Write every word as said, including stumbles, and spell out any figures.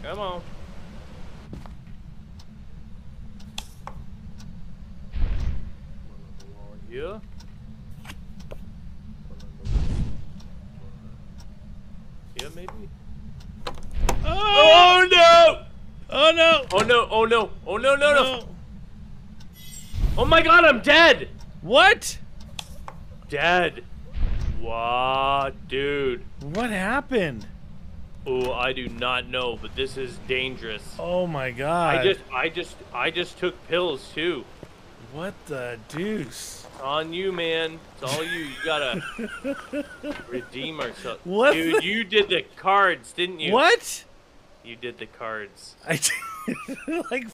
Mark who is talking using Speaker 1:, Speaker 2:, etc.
Speaker 1: Come on. Yeah. Yeah, maybe.
Speaker 2: Oh!
Speaker 1: Oh no!
Speaker 2: Oh no!
Speaker 1: Oh no! Oh no! Oh no! No! No!
Speaker 2: No.
Speaker 1: Oh my God! I'm dead.
Speaker 2: What?
Speaker 1: Dead. What, dude?
Speaker 2: What happened?
Speaker 1: Oh, I do not know, but this is dangerous.
Speaker 2: Oh my God!
Speaker 1: I just, I just, I just took pills too.
Speaker 2: What the deuce?
Speaker 1: It's on you, man. It's all you. You gotta redeem ourselves.
Speaker 2: What
Speaker 1: Dude,
Speaker 2: the-
Speaker 1: you did the cards, didn't you?
Speaker 2: What?
Speaker 1: You did the cards.
Speaker 2: I did like